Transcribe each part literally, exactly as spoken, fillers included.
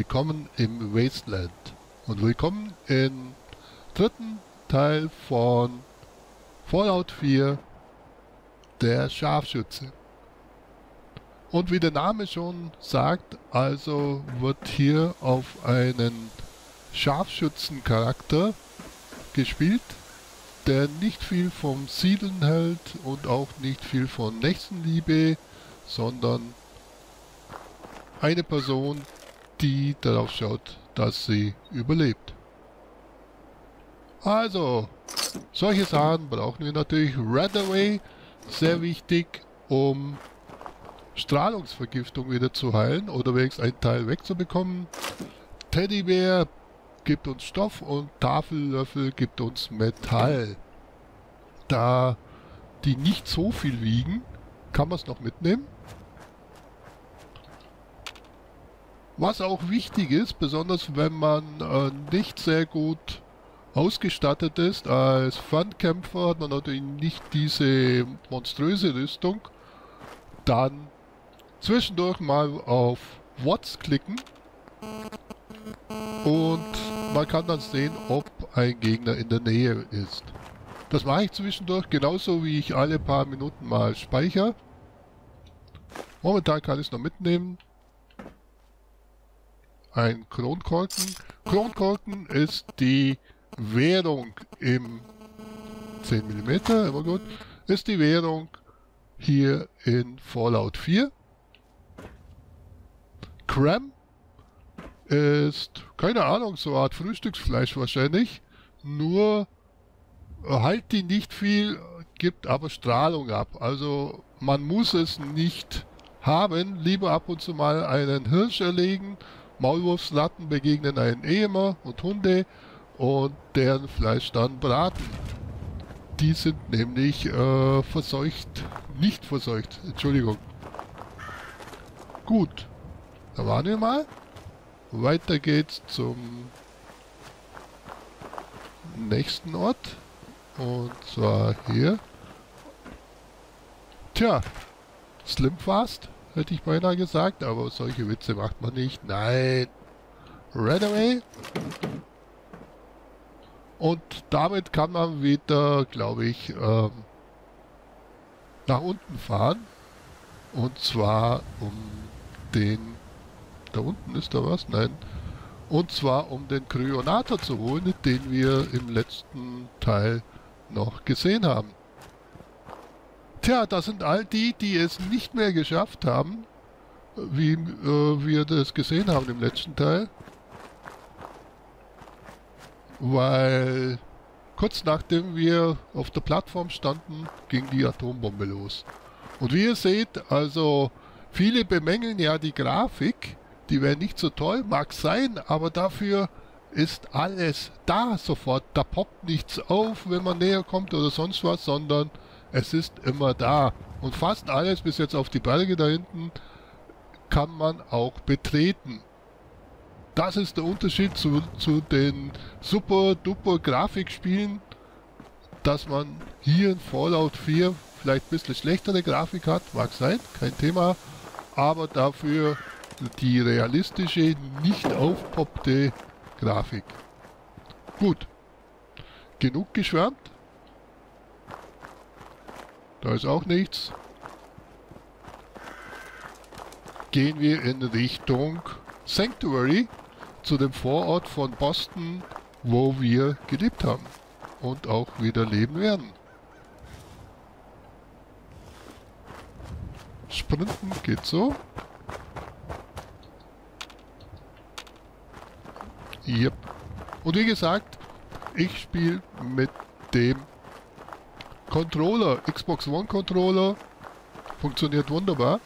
willkommen im Wasteland und willkommen im dritten Teil von Fallout vier, der Scharfschütze. Und wie der Name schon sagt, also wird hier auf einen Scharfschützencharakter gespielt, der nicht viel vom Siedeln hält und auch nicht viel von Nächstenliebe, sondern eine Person, die darauf schaut, dass sie überlebt. Also, solche Sachen brauchen wir natürlich. Radaway, sehr wichtig, um Strahlungsvergiftung wieder zu heilen oder wenigstens einen Teil wegzubekommen. Teddybär gibt uns Stoff und Tafellöffel gibt uns Metall. Da die nicht so viel wiegen, kann man es noch mitnehmen. Was auch wichtig ist, besonders wenn man äh, nicht sehr gut ausgestattet ist, als Fernkämpfer hat man natürlich nicht diese monströse Rüstung, dann zwischendurch mal auf Watts klicken und man kann dann sehen, ob ein Gegner in der Nähe ist. Das mache ich zwischendurch, genauso wie ich alle paar Minuten mal speichere. Momentan kann ich es noch mitnehmen. Ein Kronkorken. Kronkorken ist die Währung im zehn Millimeter, immer gut, ist die Währung hier in Fallout vier. Cram ist, keine Ahnung, so eine Art Frühstücksfleisch wahrscheinlich, nur halt die nicht viel, gibt aber Strahlung ab. Also man muss es nicht haben, lieber ab und zu mal einen Hirsch erlegen. Maulwurfsratten begegnen einen eh immer und Hunde und deren Fleisch dann braten. Die sind nämlich äh, verseucht, nicht verseucht, Entschuldigung. Gut, da waren wir mal. Weiter geht's zum nächsten Ort und zwar hier. Tja, Slimfast. Hätte ich beinahe gesagt, aber solche Witze macht man nicht. Nein. Radaway. Und damit kann man wieder, glaube ich, ähm, nach unten fahren. Und zwar um den... Da unten ist da was? Nein. Und zwar um den Kryonator zu holen, den wir im letzten Teil noch gesehen haben. Tja, das sind all die, die es nicht mehr geschafft haben, wie äh, wir das gesehen haben im letzten Teil. Weil kurz nachdem wir auf der Plattform standen, ging die Atombombe los. Und wie ihr seht, also viele bemängeln ja die Grafik, die wäre nicht so toll, mag sein, aber dafür ist alles da sofort. Da poppt nichts auf, wenn man näher kommt oder sonst was, sondern es ist immer da. Und fast alles, bis jetzt auf die Berge da hinten, kann man auch betreten. Das ist der Unterschied zu, zu den super-duper Grafikspielen, dass man hier in Fallout vier vielleicht ein bisschen schlechtere Grafik hat, mag sein, kein Thema, aber dafür die realistische, nicht aufpoppte Grafik. Gut, genug geschwärmt. Da ist auch nichts. Gehen wir in Richtung Sanctuary, zu dem Vorort von Boston, wo wir gelebt haben und auch wieder leben werden. Sprinten geht so. Yep. Und wie gesagt, ich spiele mit dem Controller, Xbox One Controller, funktioniert wunderbar.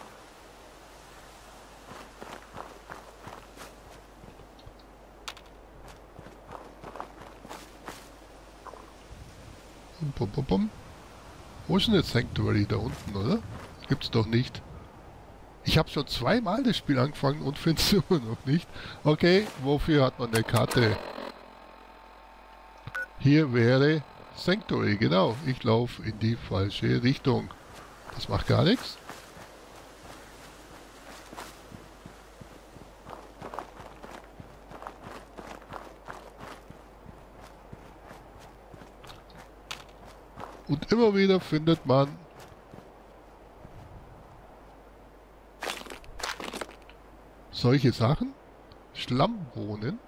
Bum, bum, bum. Wo ist denn jetzt Sanctuary? Da unten, oder? Gibt's doch nicht. Ich habe schon zweimal das Spiel angefangen und finde es immer noch nicht. Okay, wofür hat man eine Karte? Hier wäre Sanctuary, genau. Ich laufe in die falsche Richtung. Das macht gar nichts. Und immer wieder findet man solche Sachen. Schlammbohnen.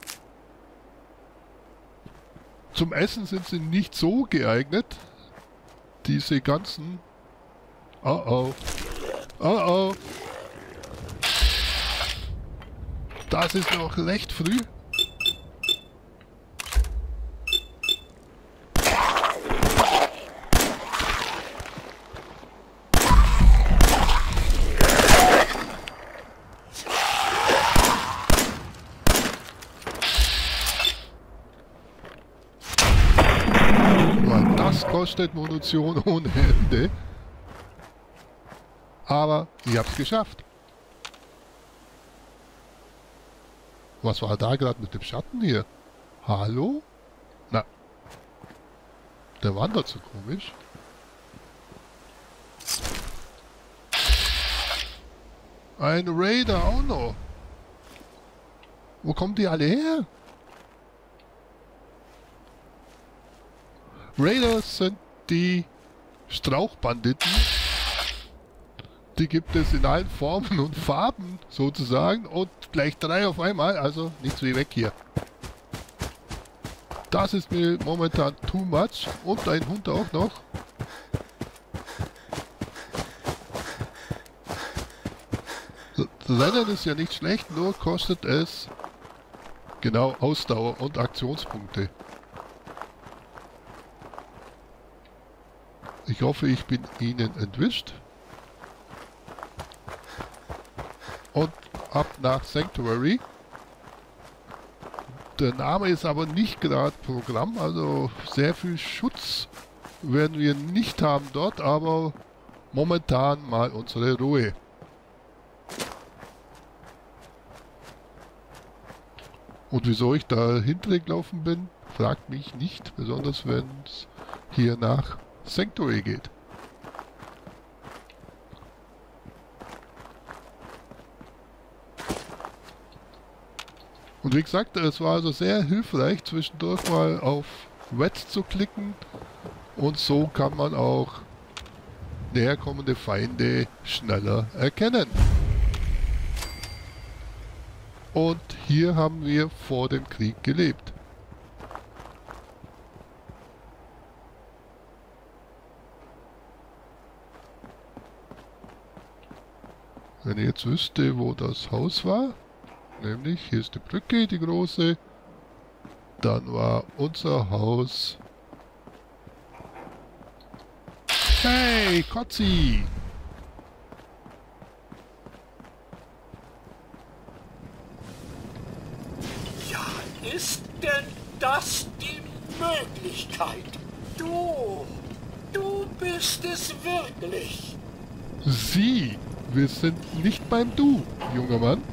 Zum Essen sind sie nicht so geeignet. Diese ganzen... Oh oh. Oh oh. Das ist noch recht früh. Das kostet Munition ohne Ende. Aber ich hab's geschafft. Was war da gerade mit dem Schatten hier? Hallo? Na. Der wandert so komisch. Ein Raider auch noch. Wo kommen die alle her? Raiders sind die Strauchbanditen. Die gibt es in allen Formen und Farben sozusagen und gleich drei auf einmal, also nichts wie weg hier. Das ist mir momentan too much und ein Hund auch noch. Das Rennen ist ja nicht schlecht, nur kostet es genau Ausdauer und Aktionspunkte. Ich hoffe, ich bin Ihnen entwischt. Und ab nach Sanctuary. Der Name ist aber nicht gerade Programm, also sehr viel Schutz werden wir nicht haben dort, aber momentan mal unsere Ruhe. Und wieso ich da hintergelaufen bin, fragt mich nicht, besonders wenn es hier nach Sanctuary geht. Und wie gesagt, es war also sehr hilfreich, zwischendurch mal auf Wet zu klicken. Und so kann man auch näherkommende Feinde schneller erkennen. Und hier haben wir vor dem Krieg gelebt. Wenn ich jetzt wüsste, wo das Haus war, nämlich hier ist die Brücke, die große, dann war unser Haus... Hey, Kotzi! Ja, ist denn das die Möglichkeit? Du, du bist es wirklich. Sie! Wir sind nicht beim Du, junger Mann.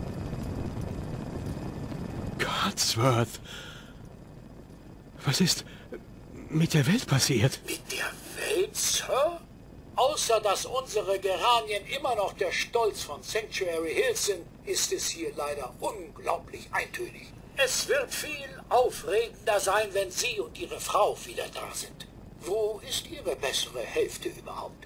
Codsworth. Was ist mit der Welt passiert? Mit der Welt, Sir? Außer dass unsere Geranien immer noch der Stolz von Sanctuary Hills sind, ist es hier leider unglaublich eintönig. Es wird viel aufregender sein, wenn Sie und Ihre Frau wieder da sind. Wo ist Ihre bessere Hälfte überhaupt?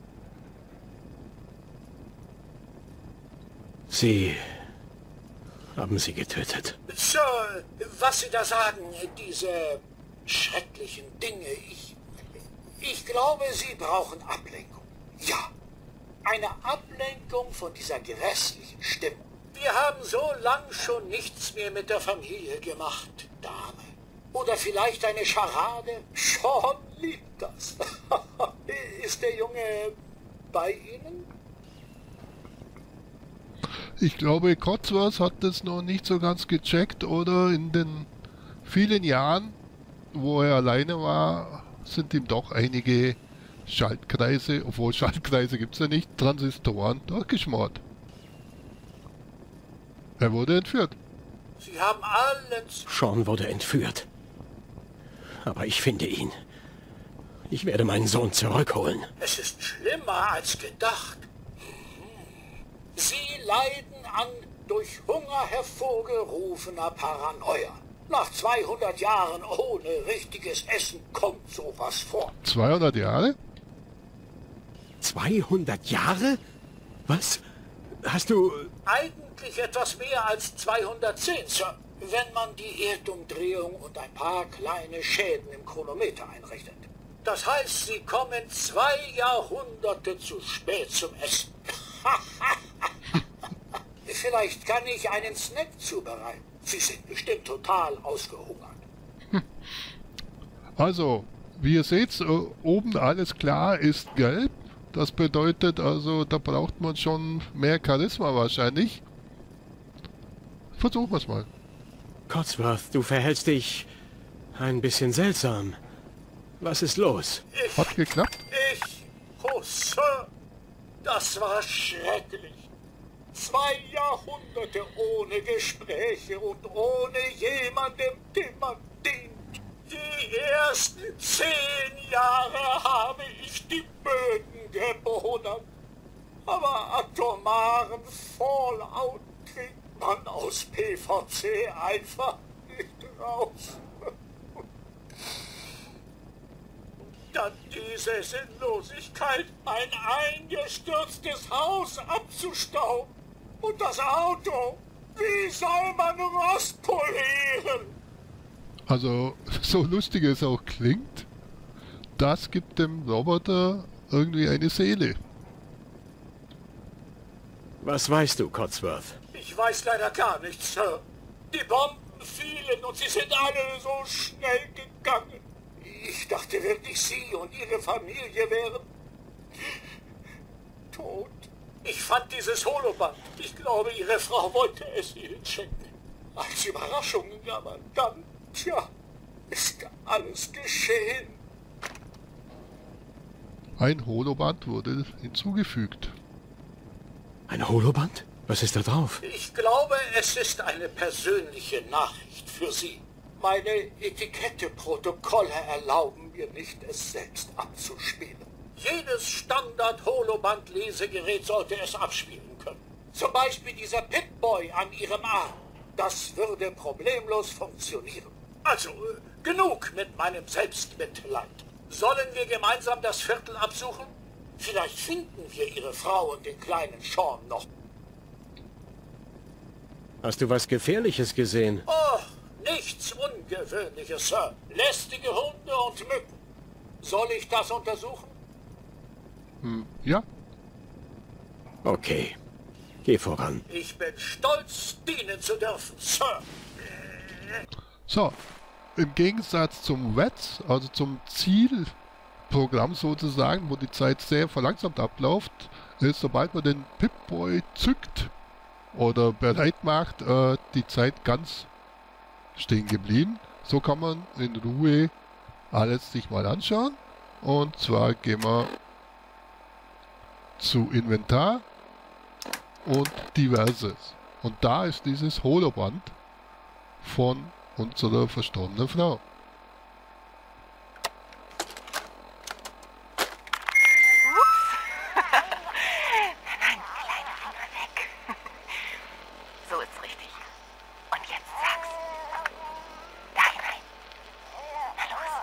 Sie haben sie getötet. Sir, was Sie da sagen, diese schrecklichen Dinge, ich... Ich glaube, Sie brauchen Ablenkung. Ja, eine Ablenkung von dieser grässlichen Stimmung. Wir haben so lang schon nichts mehr mit der Familie gemacht, Dame. Oder vielleicht eine Scharade? Sean liebt das. Ist der Junge bei Ihnen? Ich glaube, Codsworth hat das noch nicht so ganz gecheckt oder in den vielen Jahren, wo er alleine war, sind ihm doch einige Schaltkreise, obwohl Schaltkreise gibt es ja nicht, Transistoren durchgeschmort. Er wurde entführt. Sie haben allen... Sean wurde entführt. Aber ich finde ihn. Ich werde meinen Sohn zurückholen. Es ist schlimmer als gedacht. Sie leiden an durch Hunger hervorgerufener Paranoia. Nach zweihundert Jahren ohne richtiges Essen kommt sowas vor. zweihundert Jahre? zweihundert Jahre? Was? Hast du... Eigentlich etwas mehr als zweihundertzehn, Sir, wenn man die Erdumdrehung und ein paar kleine Schäden im Chronometer einrechnet. Das heißt, Sie kommen zwei Jahrhunderte zu spät zum Essen. Vielleicht kann ich einen Snack zubereiten. Sie sind bestimmt total ausgehungert. Also, wie ihr seht, äh, oben alles klar ist gelb. Das bedeutet also, da braucht man schon mehr Charisma wahrscheinlich. Versuchen wir es mal. Codsworth, du verhältst dich ein bisschen seltsam. Was ist los? Ich, Hat geklappt? ich, oh Sir, das war schrecklich. Zwei Jahrhunderte ohne Gespräche und ohne jemandem, dem man dient. Die ersten zehn Jahre habe ich die Böden gebodert. Aber atomaren Fallout kriegt man aus P V C einfach nicht raus. Dann diese Sinnlosigkeit, ein eingestürztes Haus abzustauben. Und das Auto, wie soll man Rost polieren? Also, so lustig es auch klingt, das gibt dem Roboter irgendwie eine Seele. Was weißt du, Codsworth? Ich weiß leider gar nichts, Sir. Die Bomben fielen und sie sind alle so schnell gegangen. Ich dachte wirklich, Sie und Ihre Familie wären tot. Ich fand dieses Holoband. Ich glaube, Ihre Frau wollte es Ihnen schenken. Als Überraschung, aber dann, tja, ist alles geschehen. Ein Holoband wurde hinzugefügt. Ein Holoband? Was ist da drauf? Ich glaube, es ist eine persönliche Nachricht für Sie. Meine Etikette-Protokolle erlauben mir nicht, es selbst abzuspielen. Jedes Standard-Holoband-Lesegerät sollte es abspielen können. Zum Beispiel dieser Pip-Boy an Ihrem Arm. Das würde problemlos funktionieren. Also, äh, genug mit meinem Selbstmitleid. Sollen wir gemeinsam das Viertel absuchen? Vielleicht finden wir Ihre Frau und den kleinen Sean noch. Hast du was Gefährliches gesehen? Oh, nichts Ungewöhnliches, Sir. Lästige Hunde und Mücken. Soll ich das untersuchen? Hm, ja. Okay. Geh voran. Ich bin stolz, dienen zu dürfen, Sir. So, im Gegensatz zum W E T S, also zum Zielprogramm sozusagen, wo die Zeit sehr verlangsamt abläuft, ist, sobald man den Pip-Boy zückt oder bereit macht, äh, die Zeit ganz stehen geblieben. So kann man in Ruhe alles sich mal anschauen. Und zwar gehen wir zu Inventar und Diverses. Und da ist dieses Holoband von unserer verstorbenen Frau. Nein, kleine Finger weg. So ist's richtig. Und jetzt sag's. Da hinein. Na los.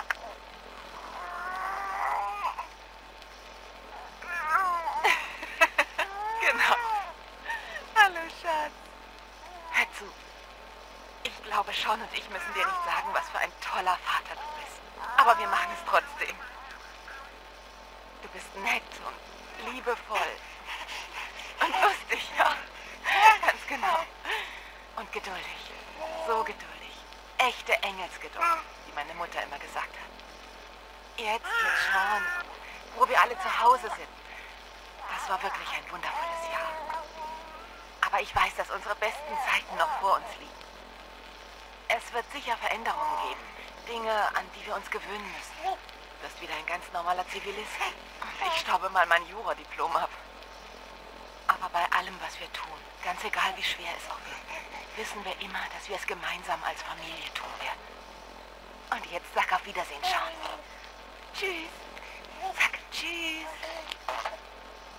Genau. Hallo, Schatz. Hör zu. Ich glaube, Sean und ich müssen dir nicht sagen, was für ein toller Vater du bist. Aber wir machen es trotzdem. Du bist nett und liebevoll. Und lustig, ja. Ganz genau. Und geduldig. So geduldig. Echte Engelsgeduld, wie meine Mutter immer gesagt hat. Jetzt mit Sean, wo wir alle zu Hause sind. Das war wirklich ein wundervolles Jahr. Aber ich weiß, dass unsere besten Zeiten noch vor uns liegen. Es wird sicher Veränderungen geben. Dinge, an die wir uns gewöhnen müssen. Du wirst wieder ein ganz normaler Zivilist. Ich staube mal mein Juradiplom ab. Aber bei allem, was wir tun, ganz egal wie schwer es auch wird, wissen wir immer, dass wir es gemeinsam als Familie tun werden. Und jetzt sag auf Wiedersehen, Sean. Tschüss. Sag tschüss.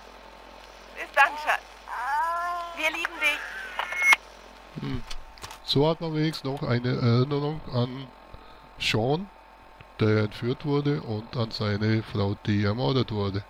Bis dann, Schatz. Wir lieben dich. So hat man wenigstens noch eine Erinnerung an Sean, der entführt wurde, und an seine Frau, die ermordet wurde.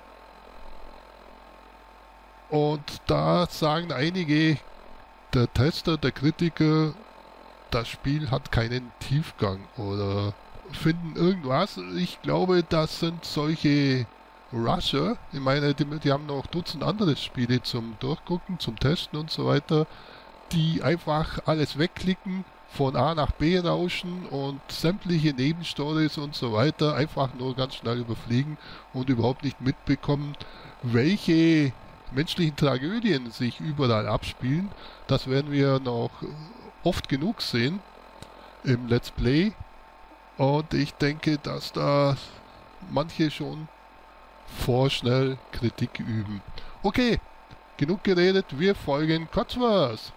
Und da sagen einige, der Tester, der Kritiker, das Spiel hat keinen Tiefgang oder finden irgendwas. Ich glaube, das sind solche Rusher. Ich meine, die, die haben noch Dutzend andere Spiele zum Durchgucken, zum Testen und so weiter, die einfach alles wegklicken, von A nach B rauschen und sämtliche Nebenstories und so weiter einfach nur ganz schnell überfliegen und überhaupt nicht mitbekommen, welche menschlichen Tragödien sich überall abspielen. Das werden wir noch oft genug sehen im Let's Play. Und ich denke, dass da manche schon vorschnell Kritik üben. Okay, genug geredet, wir folgen Codsworth.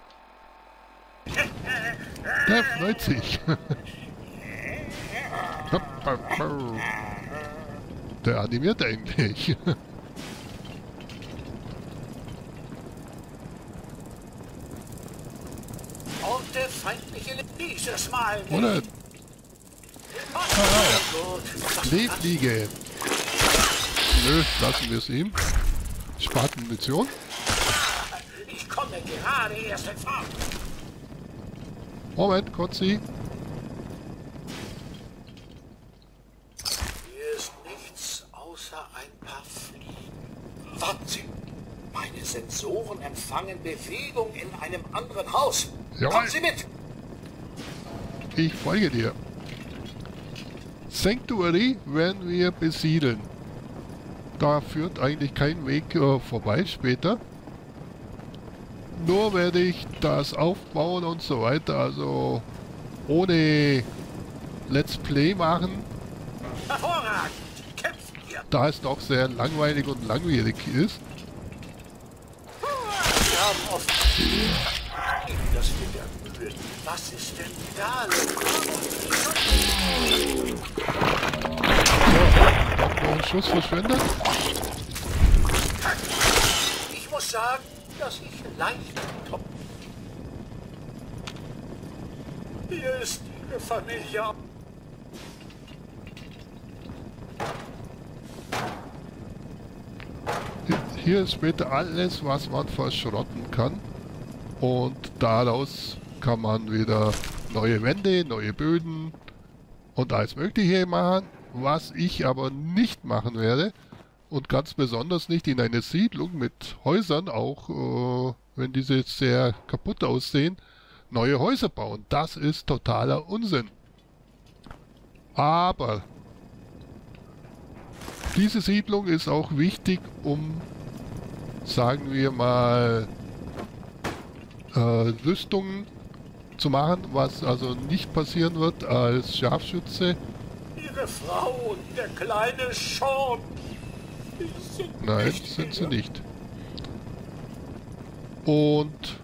Der freut sich. Der animiert eigentlich. Und der feindliche dieses Mal nicht. Oder? Ah, Schneefliege. Nö, lassen wir es ihm. Spart Munition. Ich komme gerade erst in Fahrt. Moment, Kotzi. Hier ist nichts außer ein paar Fliegen. Warten Sie. Meine Sensoren empfangen Bewegung in einem anderen Haus. Jawohl. Kommen Sie mit. Ich folge dir. Sanctuary werden wir besiedeln. Da führt eigentlich kein Weg äh, vorbei später. Nur werde ich das aufbauen und so weiter, also ohne Let's Play machen. Hervorragend. Kämpfen wir. Da es doch sehr langweilig und langwierig ist. Wir haben oft das mit der Mühe. Was ist denn da los? So, noch mal einen Schuss verschwendet. Ich muss sagen, dass ich leicht top. Hier ist Ihre Familie. Hier ist später alles, was man verschrotten kann. Und daraus kann man wieder neue Wände, neue Böden und alles Mögliche machen. Was ich aber nicht machen werde, und ganz besonders nicht in eine Siedlung mit Häusern, auch äh, wenn diese sehr kaputt aussehen, neue Häuser bauen. Das ist totaler Unsinn. Aber diese Siedlung ist auch wichtig, um, sagen wir mal, äh, Rüstungen zu machen, was also nicht passieren wird als Scharfschütze. Ihre Frau und der kleine Sean. Sind Nein, nicht sind sie hier. nicht. Und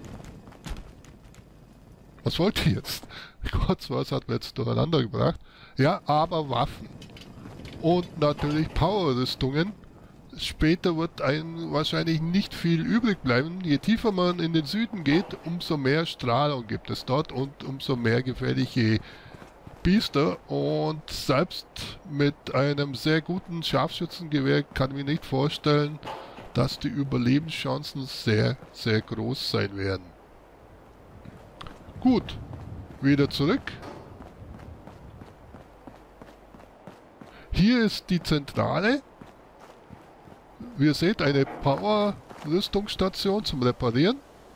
was wollt ihr jetzt? Gott, was hat mir jetzt durcheinander gebracht? Ja, aber Waffen. Und natürlich Power-Rüstungen. Später wird einem wahrscheinlich nicht viel übrig bleiben. Je tiefer man in den Süden geht, umso mehr Strahlung gibt es dort und umso mehr gefährliche Biester. Und selbst mit einem sehr guten Scharfschützengewehr kann ich mir nicht vorstellen, dass die Überlebenschancen sehr, sehr groß sein werden. Gut, wieder zurück. Hier ist die Zentrale. Wie ihr seht, eine Power-Rüstungsstation zum Reparieren.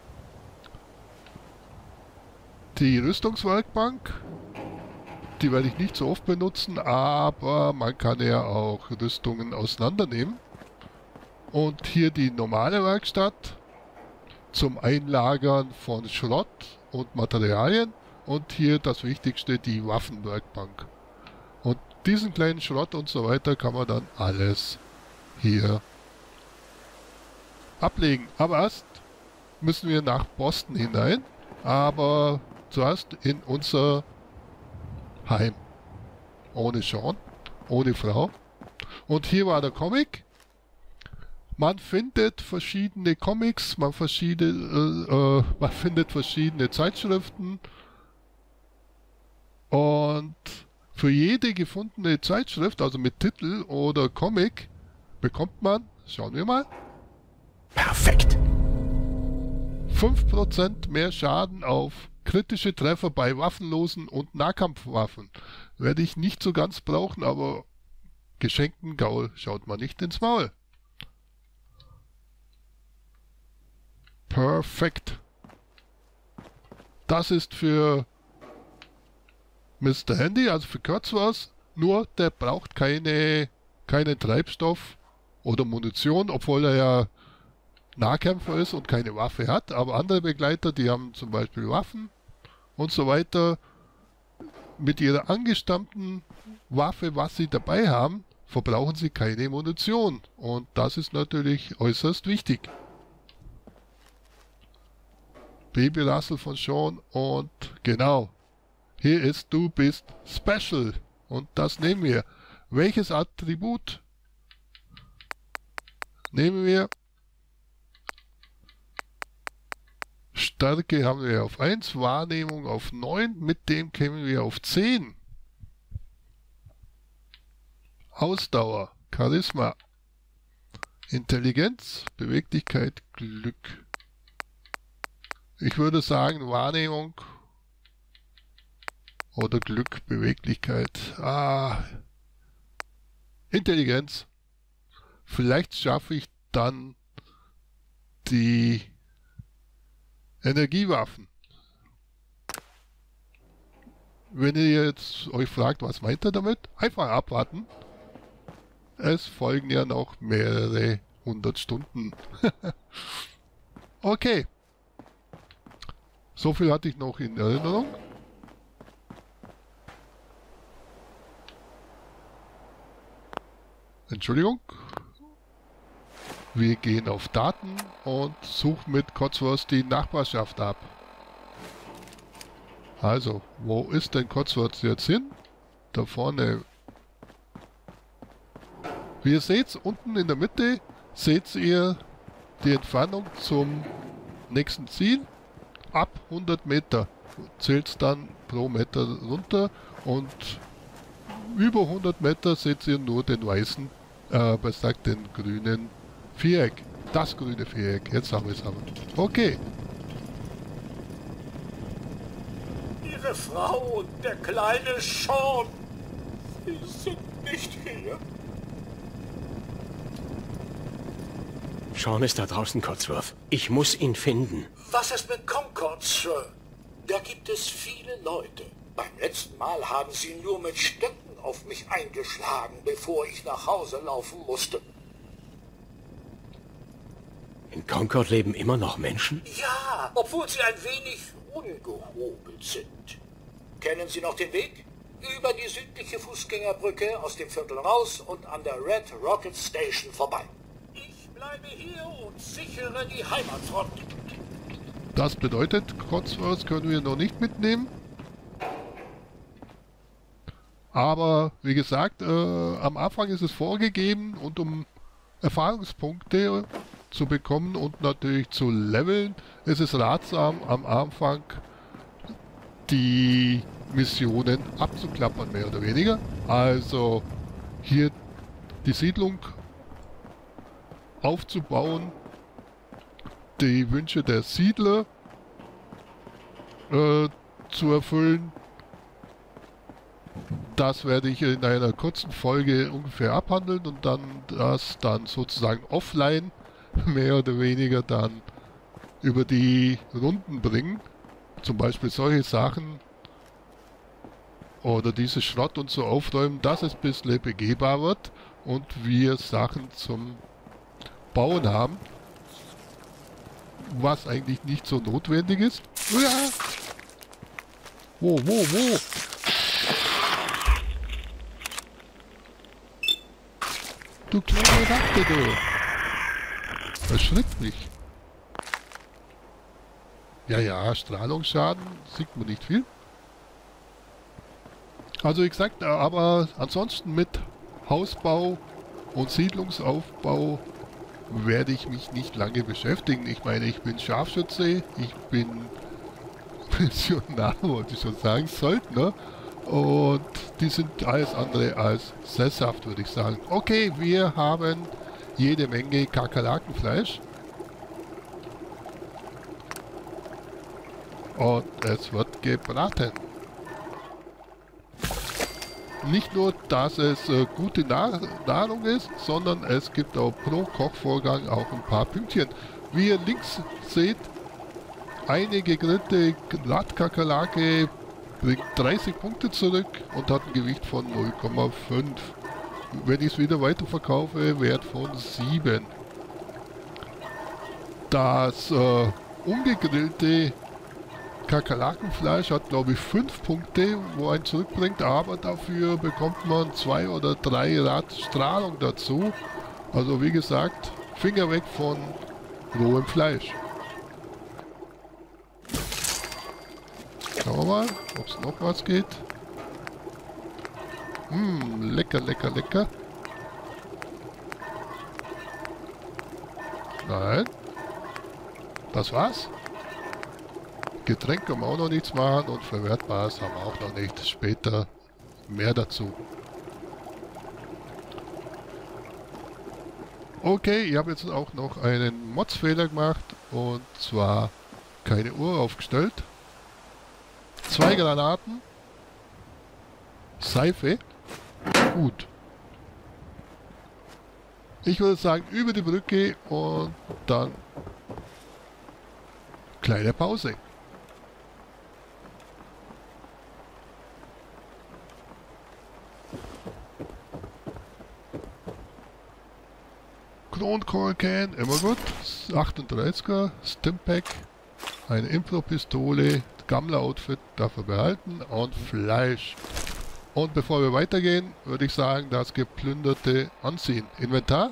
Die Rüstungswerkbank, die werde ich nicht so oft benutzen, aber man kann ja auch Rüstungen auseinandernehmen. Und hier die normale Werkstatt zum Einlagern von Schrott und Materialien. Und hier das Wichtigste, die Waffenwerkbank. Und diesen kleinen Schrott und so weiter kann man dann alles hier ablegen. Aber erst müssen wir nach Boston hinein, aber zuerst in unser Heim. Ohne Sean, ohne Frau. Und hier war der Comic. Man findet verschiedene Comics, man, verschiedene, äh, äh, man findet verschiedene Zeitschriften Und für jede gefundene Zeitschrift, also mit Titel oder Comic, bekommt man, schauen wir mal, Perfekt. fünf Prozent mehr Schaden auf kritische Treffer bei waffenlosen und Nahkampfwaffen. Werde ich nicht so ganz brauchen, aber geschenkten Gaul schaut man nicht ins Maul. Perfekt. Das ist für Mister Handy, also für Kurzwas, nur der braucht keine, keinen Treibstoff oder Munition, obwohl er ja Nahkämpfer ist und keine Waffe hat, aber andere Begleiter, die haben zum Beispiel Waffen und so weiter. Mit ihrer angestammten Waffe, was sie dabei haben, verbrauchen sie keine Munition und das ist natürlich äußerst wichtig. Baby Russell von Sean und genau, hier ist Du bist Special und das nehmen wir. Welches Attribut nehmen wir? Stärke haben wir auf eins, Wahrnehmung auf neun, mit dem kämen wir auf zehn. Ausdauer, Charisma, Intelligenz, Beweglichkeit, Glück. Ich würde sagen Wahrnehmung oder Glück, Beweglichkeit. Ah, Intelligenz. Vielleicht schaffe ich dann die Energiewaffen. Wenn ihr jetzt euch fragt, was meint er damit? Einfach abwarten. Es folgen ja noch mehrere hundert Stunden. Okay. So viel hatte ich noch in Erinnerung. Entschuldigung. Wir gehen auf Daten und suchen mit Codsworth die Nachbarschaft ab. Also, wo ist denn Codsworth jetzt hin? Da vorne. Wie ihr seht, unten in der Mitte seht ihr die Entfernung zum nächsten Ziel. Ab hundert Meter zählt es dann pro Meter runter und über hundert Meter seht ihr nur den weißen, äh, was sagt den grünen Viereck. Das grüne Viereck. Jetzt haben wir es aber. Okay. Ihre Frau und der kleine Sean, sie sind nicht hier. Sean ist da draußen, Codsworth. Ich muss ihn finden. Was ist mit Concord, Sir? Da gibt es viele Leute. Beim letzten Mal haben sie nur mit Stöcken auf mich eingeschlagen, bevor ich nach Hause laufen musste. In Concord leben immer noch Menschen? Ja, obwohl sie ein wenig ungehobelt sind. Kennen Sie noch den Weg? Über die südliche Fußgängerbrücke aus dem Viertel raus und an der Red Rocket Station vorbei. Ich bleibe hier und sichere die Heimatfront. Das bedeutet, Codsworth können wir noch nicht mitnehmen. Aber wie gesagt, äh, am Anfang ist es vorgegeben und um Erfahrungspunkte zu bekommen und natürlich zu leveln, ist es ratsam, am Anfang die Missionen abzuklappern, mehr oder weniger. Also hier die Siedlung aufzubauen, die Wünsche der Siedler äh, zu erfüllen. Das werde ich in einer kurzen Folge ungefähr abhandeln und dann das dann sozusagen offline mehr oder weniger dann über die Runden bringen. Zum Beispiel solche Sachen oder diese Schrott und so aufräumen, dass es ein bisschen begehbar wird und wir Sachen zum Bauen haben, was eigentlich nicht so notwendig ist. Ja. Wo, wo, wo? Du kleine Ratte, du! Erschrickt mich. Ja, ja, Strahlungsschaden sieht man nicht viel. Also wie gesagt, aber ansonsten mit Hausbau und Siedlungsaufbau werde ich mich nicht lange beschäftigen. Ich meine, ich bin Scharfschütze, ich bin Missionar, wollte ich schon sagen, Söldner. Und die sind alles andere als sesshaft, würde ich sagen. Okay, wir haben jede Menge Kakerlakenfleisch. Und es wird gebraten. Nicht nur, dass es äh, gute Nahr Nahrung ist, sondern es gibt auch pro Kochvorgang auch ein paar Pünktchen. Wie ihr links seht, eine gegrillte Blattkakerlake bringt dreißig Punkte zurück und hat ein Gewicht von null Komma fünf. Wenn ich es wieder weiterverkaufe, Wert von sieben. Das äh, ungegrillte Kakerlakenfleisch hat, glaube ich, fünf Punkte, wo ein zurückbringt, aber dafür bekommt man zwei oder drei Rad Strahlung dazu. Also wie gesagt, Finger weg von rohem Fleisch. Schauen wir mal, ob es noch was geht. Hm, lecker, lecker, lecker. Nein. Das war's. Getränk können wir auch noch nichts machen und Verwertbares haben wir auch noch nicht. Später mehr dazu. Okay, ich habe jetzt auch noch einen Mods-Fehler gemacht und zwar keine Uhr aufgestellt. Zwei Granaten. Seife. Gut. Ich würde sagen, über die Brücke und dann kleine Pause. Kronkorken, immer gut. achtunddreißiger, Stimpack, eine Impro-Pistole, Gammler-Outfit dafür behalten und Fleisch. Und bevor wir weitergehen, würde ich sagen, das Geplünderte anziehen. Inventar.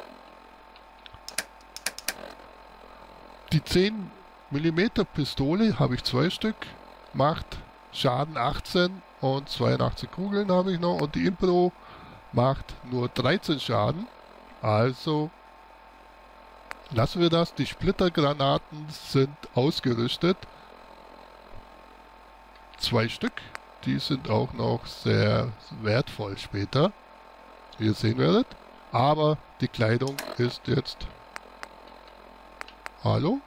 Die zehn Millimeter Pistole habe ich zwei Stück, macht Schaden achtzehn und zweiundachtzig Kugeln habe ich noch und die Impro macht nur dreizehn Schaden. Also lassen wir das. Die Splittergranaten sind ausgerüstet. Zwei Stück. Die sind auch noch sehr wertvoll später, wie ihr sehen werdet. Aber die Kleidung ist jetzt... Hallo?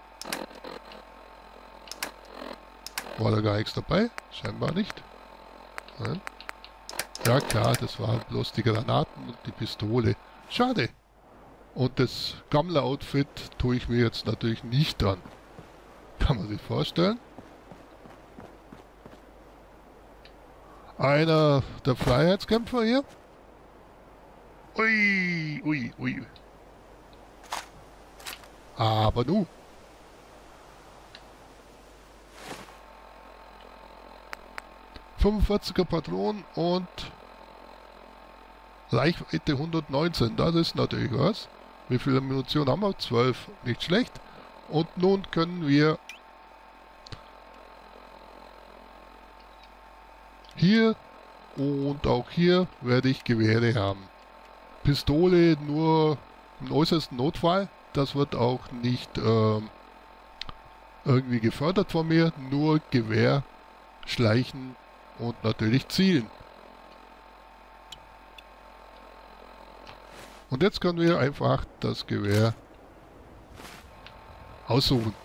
War da gar nichts dabei? Scheinbar nicht. Nein. Ja klar, das waren bloß die Granaten und die Pistole. Schade. Und das Gammler-Outfit tue ich mir jetzt natürlich nicht an. Kann man sich vorstellen. Einer der Freiheitskämpfer hier. Ui, ui, ui. Aber nu. fünfundvierziger Patronen und Reichweite hundertneunzehn. Das ist natürlich was. Wie viel Munition haben wir? zwölf. Nicht schlecht. Und nun können wir hier und auch hier werde ich Gewehre haben. Pistole nur im äußersten Notfall. Das wird auch nicht ähm, irgendwie gefördert von mir. Nur Gewehr, Schleichen und natürlich Zielen. Und jetzt können wir einfach das Gewehr aussuchen.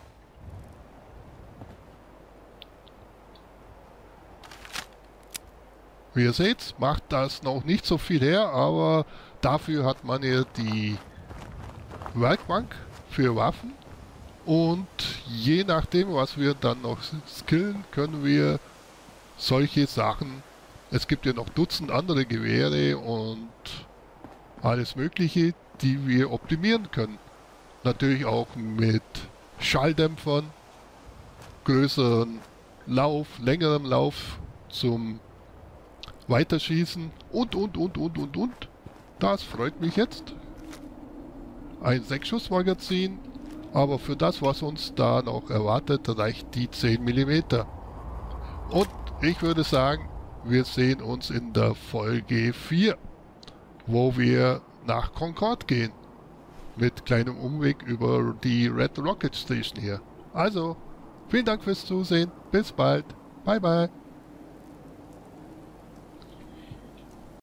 Wie ihr seht, macht das noch nicht so viel her, aber dafür hat man ja die Werkbank für Waffen. Und je nachdem, was wir dann noch skillen, können wir solche Sachen... Es gibt ja noch Dutzend andere Gewehre und alles Mögliche, die wir optimieren können. Natürlich auch mit Schalldämpfern, größeren Lauf, längerem Lauf zum Weiterschießen und, und, und, und, und, und. Das freut mich jetzt. Ein sechs Schuss Magazin, aber für das, was uns da noch erwartet, reicht die zehn Millimeter. Und ich würde sagen, wir sehen uns in der Folge vier. Wo wir nach Concord gehen. Mit kleinem Umweg über die Red Rocket Station hier. Also, vielen Dank fürs Zusehen. Bis bald. Bye bye.